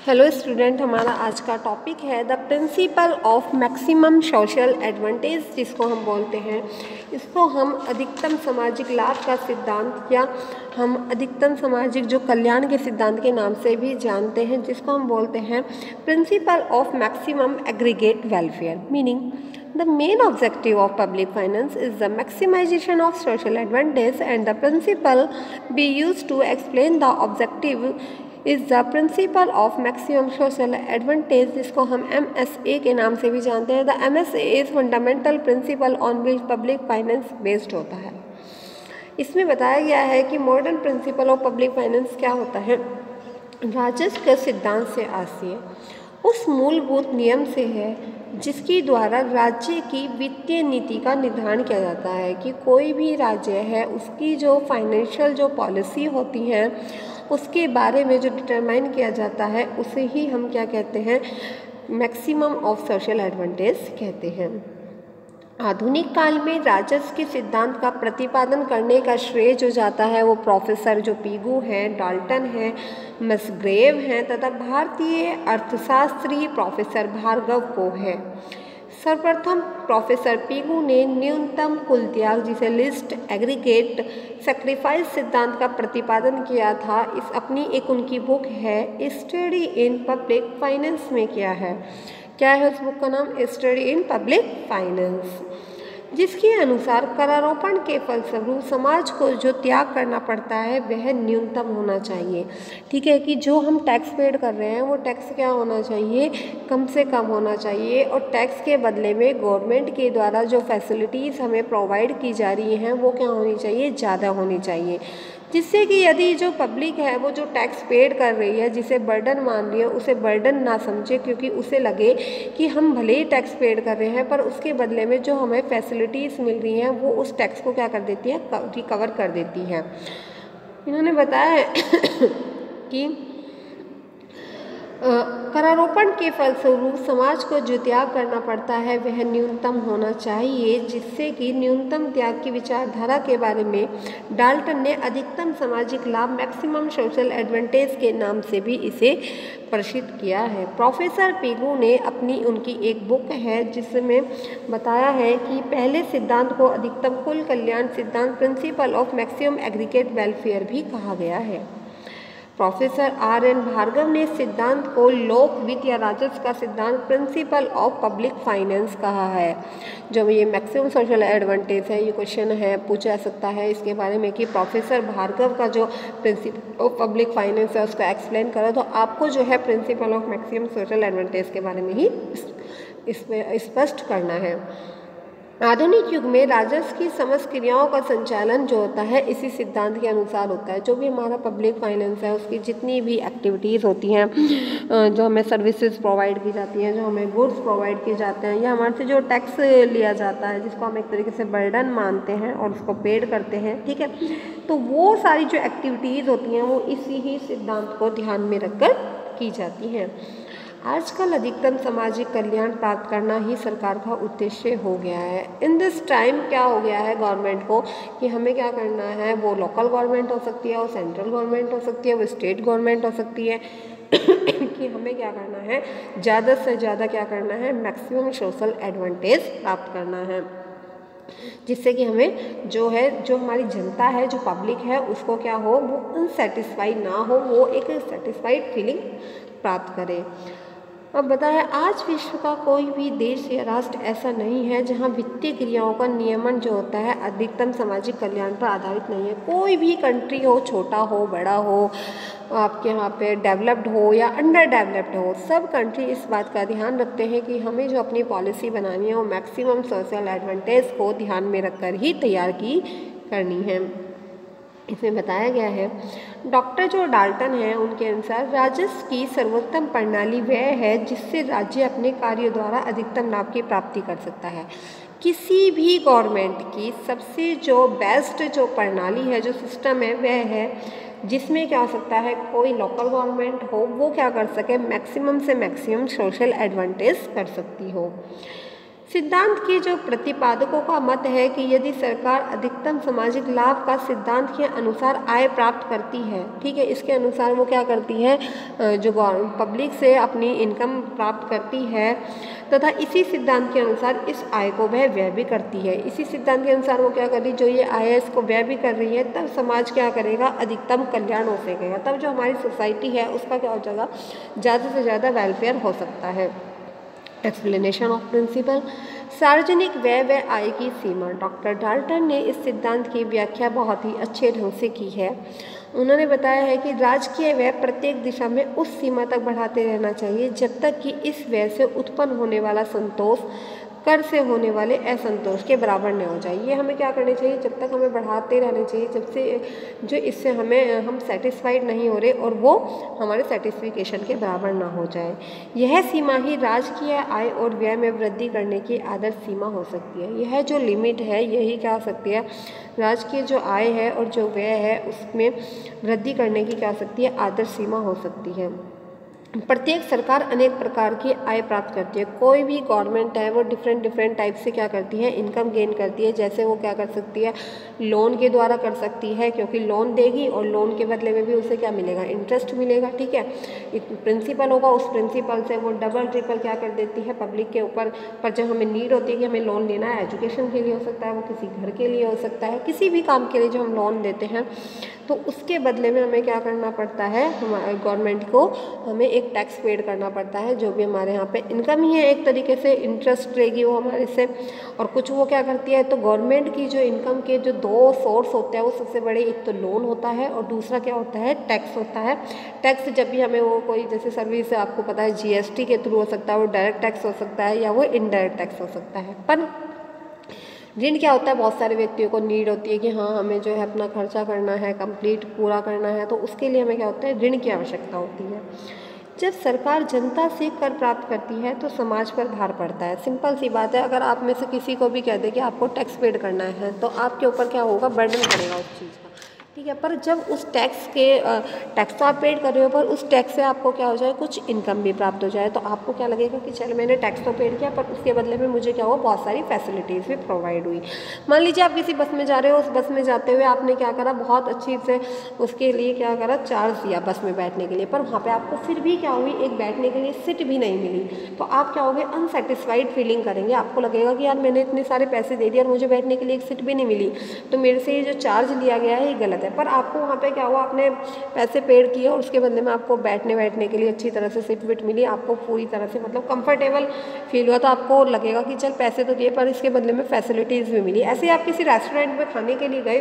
Hello student, हमारा आज का टॉपिक है the principle of maximum social advantage, जिसको हम बोलते हैं। इसको हम अधिकतम सामाजिक लाभ का सिद्धांत या हम अधिकतम सामाजिक जो कल्याण के सिद्धांत के नाम से भी जानते हैं, जिसको हम बोलते हैं principle of maximum aggregate welfare. Meaning the main objective of public finance is the maximization of social advantage, and the principle be used to explain the objective is the principle of maximum social advantage, जिसको हम MSA के नाम से भी जानते हैं। The MSA is fundamental principle on which public finance based होता है। इसमें बताया गया है कि modern principle of public finance क्या होता है। राजस्व के सिद्धांत से आशय उस मूलभूत नियम से है जिसके द्वारा राज्य की वित्तीय नीति का निर्धारण किया जाता है कि कोई भी राज्य है उसकी जो फाइनेंशियल जो पॉलिसी होती है उसके बारे में जो डिटरमाइन किया जाता है उसे ही हम क्या कहते हैं, मैक्सिमम ऑफ सोशल एडवांटेज कहते हैं। आधुनिक काल में राजस्व के सिद्धांत का प्रतिपादन करने का श्रेय जो जाता है वो प्रोफेसर जो पीगू हैं, डाल्टन हैं, मसग्रेव हैं तथा भारतीय अर्थशास्त्री प्रोफेसर भार्गव को है। सर्वप्रथम प्रोफेसर पीगू ने न्यूनतम कुल त्याग जिसे लिस्ट एग्रीगेट सैक्रिफाइस सिद्धांत का प्रतिपादन किया था। इस अपनी एक उनकी बुक है स्टडी इन पब्लिक फाइनेंस में किया है। क्या है उस बुक का नाम? स्टडी इन पब्लिक फाइनेंस, जिसके अनुसार करारोपण के फलस्वरूप समाज को जो त्याग करना पड़ता है वह न्यूनतम होना चाहिए। ठीक है कि जो हम टैक्स पेड कर रहे हैं वो टैक्स क्या होना चाहिए, कम से कम होना चाहिए, और टैक्स के बदले में गवर्नमेंट के द्वारा जो फैसिलिटीज़ हमें प्रोवाइड की जा रही हैं वो क्या होनी चाहिए, ज़्यादा होनी चाहिए। जिससे कि यदि जो पब्लिक है वो जो टैक्स पेड कर रही है जिसे बर्डन मान रही है उसे बर्डन ना समझे, क्योंकि उसे लगे कि हम भले ही टैक्स पेड कर रहे हैं पर उसके बदले में जो हमें फैसिलिटीज़ मिल रही हैं वो उस टैक्स को क्या कर देती है, रिकवर कर देती हैं। इन्होंने बताया है कि करारोपण के फलस्वरूप समाज को जो त्याग करना पड़ता है वह न्यूनतम होना चाहिए, जिससे कि न्यूनतम त्याग की विचारधारा के बारे में डाल्टन ने अधिकतम सामाजिक लाभ मैक्सिमम सोशल एडवांटेज के नाम से भी इसे प्रसिद्ध किया है। प्रोफेसर पीगू ने अपनी उनकी एक बुक है जिसमें बताया है कि पहले सिद्धांत को अधिकतम कुल कल्याण सिद्धांत principle of maximum aggregate welfare भी कहा गया है। प्रोफेसर RN भार्गव ने सिद्धांत को लोक वित्त या राजस्व का सिद्धांत प्रिंसिपल ऑफ पब्लिक फाइनेंस कहा है। जो ये मैक्सिमम सोशल एडवांटेज है, ये क्वेश्चन है पूछा जा सकता है इसके बारे में कि प्रोफेसर भार्गव का जो प्रिंसिपल ऑफ पब्लिक फाइनेंस है उसको एक्सप्लेन करो, तो आपको जो है principle of maximum social advantage के बारे में ही इसमें स्पष्ट करना है। आधुनिक युग में राजस्व की समस्त क्रियाओं का संचालन जो होता है इसी सिद्धांत के अनुसार होता है। जो भी हमारा पब्लिक फाइनेंस है उसकी जितनी भी एक्टिविटीज़ होती हैं, जो हमें सर्विसेज प्रोवाइड की जाती हैं, जो हमें गुड्स प्रोवाइड किए जाते हैं, या हमारे से जो टैक्स लिया जाता है जिसको हम एक तरीके से बर्डन मानते हैं और उसको पेड करते हैं, ठीक है, तो वो सारी जो एक्टिविटीज़ होती हैं वो इसी ही सिद्धांत को ध्यान में रखकर की जाती हैं। आजकल अधिकतम सामाजिक कल्याण प्राप्त करना ही सरकार का उद्देश्य हो गया है। इन दिस टाइम क्या हो गया है गवर्नमेंट को कि हमें क्या करना है, वो लोकल गवर्नमेंट हो सकती है, वो सेंट्रल गवर्नमेंट हो सकती है, वो स्टेट गवर्नमेंट हो सकती है कि हमें क्या करना है, ज़्यादा से ज़्यादा क्या करना है, मैक्सिमम सोशल एडवांटेज प्राप्त करना है, जिससे कि हमें जो है, जो हमारी जनता है, जो पब्लिक है, उसको क्या हो, वो अनसेटिस्फाइड ना हो, वो एक सेटिस्फाइड फीलिंग प्राप्त करे। अब बताया, आज विश्व का कोई भी देश या राष्ट्र ऐसा नहीं है जहां वित्तीय क्रियाओं का नियमन जो होता है अधिकतम सामाजिक कल्याण पर आधारित नहीं है। कोई भी कंट्री हो, छोटा हो, बड़ा हो, आपके यहाँ पे डेवलप्ड हो या अंडर डेवलप्ड हो, सब कंट्री इस बात का ध्यान रखते हैं कि हमें जो अपनी पॉलिसी बनानी है वो मैक्सिमम सोशल एडवांटेज को ध्यान में रखकर ही तैयार की करनी है। इसमें बताया गया है, डॉक्टर जो डाल्टन हैं उनके अनुसार राजस्व की सर्वोत्तम प्रणाली वह है जिससे राज्य अपने कार्यों द्वारा अधिकतम लाभ की प्राप्ति कर सकता है। किसी भी गवर्नमेंट की सबसे जो बेस्ट जो प्रणाली है, जो सिस्टम है, वह है जिसमें क्या हो सकता है, कोई लोकल गवर्नमेंट हो वो क्या कर सके, मैक्सिमम से मैक्सिमम सोशल एडवांटेज कर सकती हो। सिद्धांत के जो प्रतिपादकों का मत है कि यदि सरकार अधिकतम सामाजिक लाभ का सिद्धांत के अनुसार आय प्राप्त करती है, ठीक है, इसके अनुसार वो क्या करती है, जो पब्लिक से अपनी इनकम प्राप्त करती है तथा इसी सिद्धांत के अनुसार इस आय को वह व्यय भी करती है। इसी सिद्धांत के अनुसार वो क्या कर रही, जो ये आय है इसको व्यय भी कर रही है, तब समाज क्या करेगा, अधिकतम कल्याण हो सकेगा। तब जो हमारी सोसाइटी है उसका क्या हो जाएगा, ज़्यादा से ज़्यादा वेलफेयर हो सकता है। Explanation of principle. सार्वजनिक व्यय व आय की सीमा। डॉक्टर डाल्टन ने इस सिद्धांत की व्याख्या बहुत ही अच्छे ढंग से की है। उन्होंने बताया है कि राजकीय व्यय प्रत्येक दिशा में उस सीमा तक बढ़ाते रहना चाहिए जब तक कि इस व्यय से उत्पन्न होने वाला संतोष कर से होने वाले असंतोष के बराबर न हो जाए। ये हमें क्या करना चाहिए, जब तक हमें बढ़ाते रहना चाहिए जब से जो इससे हम सेटिस्फाइड नहीं हो रहे और वो हमारे सेटिस्फिकेशन के बराबर ना हो जाए। यह सीमा ही राजकीय आय और व्यय में वृद्धि करने की आदर्श सीमा हो सकती है। यह जो लिमिट है यही क्या हो सकती है, राजकीय जो आय है और जो व्यय है उसमें वृद्धि करने की क्या हो सकती है, आदर्श सीमा हो सकती है। प्रत्येक सरकार अनेक प्रकार की आय प्राप्त करती है। कोई भी गवर्नमेंट है वो डिफरेंट टाइप से क्या करती है, इनकम गेन करती है। जैसे वो क्या कर सकती है, लोन के द्वारा कर सकती है, क्योंकि लोन देगी और लोन के बदले में भी उसे क्या मिलेगा, इंटरेस्ट मिलेगा, ठीक है। प्रिंसिपल होगा, उस प्रिंसिपल से वो डबल ट्रिपल क्या कर देती है पब्लिक के ऊपर। पर जब हमें नीड होती है कि हमें लोन लेना है, एजुकेशन के लिए हो सकता है, वो किसी घर के लिए हो सकता है, किसी भी काम के लिए जो हम लोन देते हैं, तो उसके बदले में हमें क्या करना पड़ता है, हमारे गवर्नमेंट को हमें एक टैक्स पेड करना पड़ता है। जो भी हमारे यहाँ पे इनकम ही है, एक तरीके से इंटरेस्ट रहेगी वो हमारे से। और कुछ वो क्या करती है, तो गवर्नमेंट की जो इनकम के जो दो सोर्स होते हैं वो सबसे बड़े, एक तो लोन होता है और दूसरा क्या होता है, टैक्स होता है। टैक्स जब भी हमें वो कोई जैसे सर्विस है, आपको पता है जीएसटी के थ्रू हो सकता है, वो डायरेक्ट टैक्स हो सकता है या वो इनडायरेक्ट टैक्स हो सकता है। पर ऋण क्या होता है, बहुत सारे व्यक्तियों को नीड होती है कि हाँ हमें जो है अपना खर्चा करना है, कंप्लीट पूरा करना है, तो उसके लिए हमें क्या होता है, ऋण की आवश्यकता होती है। जब सरकार जनता से कर प्राप्त करती है तो समाज पर भार पड़ता है। सिंपल सी बात है, अगर आप में से किसी को भी कह दे कि आपको टैक्स पेड करना है तो आपके ऊपर क्या होगा, बर्डन पड़ेगा उस चीज़ का, ठीक है। पर जब उस टैक्स तो आप पेड कर रहे हो, पर उस टैक्स से आपको क्या हो जाए, कुछ इनकम भी प्राप्त हो जाए, तो आपको क्या लगेगा कि चलो मैंने टैक्स तो पेड किया, पर उसके बदले में मुझे क्या हुआ, बहुत सारी फैसिलिटीज़ भी प्रोवाइड हुई। मान लीजिए आप किसी बस में जा रहे हो, उस बस में जाते हुए आपने क्या करा, बहुत अच्छी से उसके लिए क्या करा, चार्ज दिया बस में बैठने के लिए, पर वहाँ पर आपको फिर भी क्या हुई, एक बैठने के लिए सीट भी नहीं मिली, तो आप क्या होगे, अनसेटिस्फाइड फीलिंग करेंगे। आपको लगेगा कि यार मैंने इतने सारे पैसे दे दिए और मुझे बैठने के लिए एक सीट भी नहीं मिली, तो मेरे से ये जो चार्ज लिया गया है ये गलत है। पर आपको वहाँ पे क्या हुआ, आपने पैसे पेड किए और उसके बदले में आपको बैठने के लिए अच्छी तरह से सीट विट मिली, आपको पूरी तरह से मतलब कंफर्टेबल फील हुआ, तो आपको लगेगा कि चल पैसे तो दिए पर इसके बदले में फैसिलिटीज़ भी मिली। ऐसे ही आप किसी रेस्टोरेंट में खाने के लिए गए,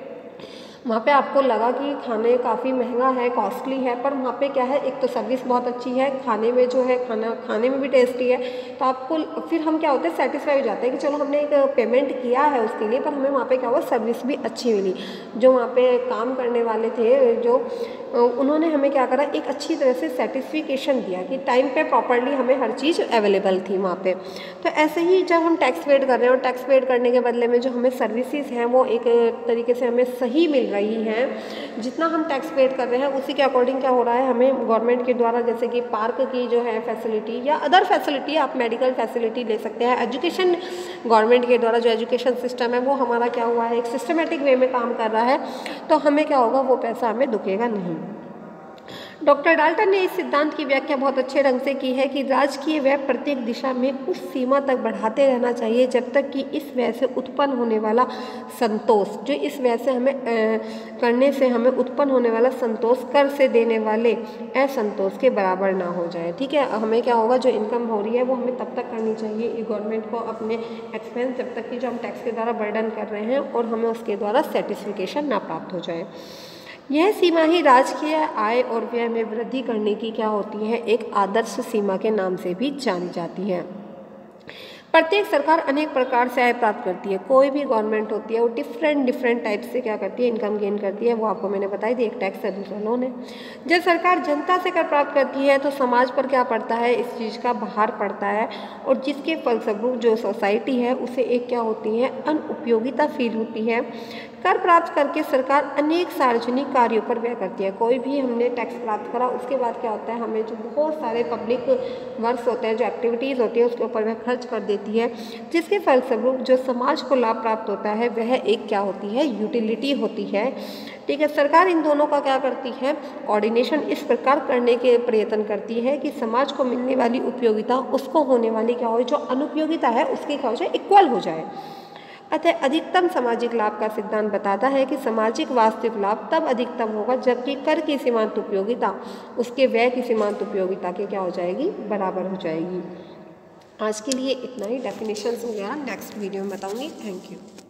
वहाँ पे आपको लगा कि खाने काफ़ी महंगा है, कॉस्टली है, पर वहाँ पे क्या है, एक तो सर्विस बहुत अच्छी है, खाने में जो है खाना खाने में भी टेस्टी है, तो आपको फिर हम क्या होते हैं, सेटिस्फाई हो जाते हैं कि चलो हमने एक पेमेंट किया है उसके लिए, पर हमें वहाँ पे क्या हुआ, सर्विस भी अच्छी मिली। जो वहाँ पे काम करने वाले थे, जो उन्होंने हमें क्या करा, एक अच्छी तरह से सेटिस्फिकेशन दिया कि टाइम पे प्रॉपर्ली हमें हर चीज़ अवेलेबल थी वहाँ पे। तो ऐसे ही जब हम टैक्स पेड कर रहे हैं और टैक्स पेड करने के बदले में जो हमें सर्विसेज हैं वो एक तरीके से हमें सही मिल रही हैं, जितना हम टैक्स पेड कर रहे हैं उसी के अकॉर्डिंग क्या हो रहा है, हमें गवर्नमेंट के द्वारा जैसे कि पार्क की जो है फैसिलिटी या अदर फैसिलिटी, आप मेडिकल फैसिलिटी ले सकते हैं। एजुकेशन गवर्नमेंट के द्वारा जो एजुकेशन सिस्टम है वो हमारा क्या हुआ है, एक सिस्टमेटिक वे में काम कर रहा है, तो हमें क्या होगा, वो पैसा हमें दुखेगा नहीं। डॉक्टर डाल्टन ने इस सिद्धांत की व्याख्या बहुत अच्छे ढंग से की है कि राजकीय व्यय प्रत्येक दिशा में उस सीमा तक बढ़ाते रहना चाहिए जब तक कि इस व्यय से उत्पन्न होने वाला संतोष, जो इस व्यय से हमें करने से हमें उत्पन्न होने वाला संतोष कर से देने वाले असंतोष के बराबर ना हो जाए, ठीक है। हमें क्या होगा, जो इनकम हो रही है वो हमें तब तक करनी चाहिए गवर्नमेंट को अपने एक्सपेंस, जब तक कि जो हम टैक्स के द्वारा बर्डन कर रहे हैं और हमें उसके द्वारा सेटिस्फिकेशन ना प्राप्त हो जाए। यह सीमा ही राजकीय आय और व्यय में वृद्धि करने की क्या होती है, एक आदर्श सीमा के नाम से भी जानी जाती है। प्रत्येक सरकार अनेक प्रकार से आय प्राप्त करती है। कोई भी गवर्नमेंट होती है वो डिफरेंट टाइप से क्या करती है, इनकम गेन करती है। वो आपको मैंने बताई दी, एक टैक्स है, दूसरा लोन है। जब सरकार जनता से कर प्राप्त करती है तो समाज पर क्या पड़ता है, इस चीज़ का भार पड़ता है, और जिसके फलस्वरूप जो सोसाइटी है उसे एक क्या होती है, अनुपयोगिता फील होती है। कर प्राप्त करके सरकार अनेक सार्वजनिक कार्यों पर व्यय करती है। कोई भी हमने टैक्स प्राप्त करा, उसके बाद क्या होता है, हमें जो बहुत सारे पब्लिक वर्क्स होते हैं, जो एक्टिविटीज़ होती है, उसके ऊपर वह खर्च कर देती है, जिसके फलस्वरूप जो समाज को लाभ प्राप्त होता है वह एक क्या होती है, यूटिलिटी होती है। ठीक है, सरकार इन दोनों का क्या करती है, कोऑर्डिनेशन इस प्रकार करने के प्रयत्न करती है कि समाज को मिलने वाली उपयोगिता उसको होने वाली क्या हो, जो अनुपयोगिता है उसकी क्या हो जाए, इक्वल हो जाए। अतः अधिकतम सामाजिक लाभ का सिद्धांत बताता है कि सामाजिक वास्तविक लाभ तब अधिकतम होगा जबकि कर की सीमांत उपयोगिता उसके व्यय की सीमांत उपयोगिता के क्या हो जाएगी, बराबर हो जाएगी। आज के लिए इतना ही। डेफिनेशंस वगैरह नेक्स्ट वीडियो में बताऊंगी। Thank you.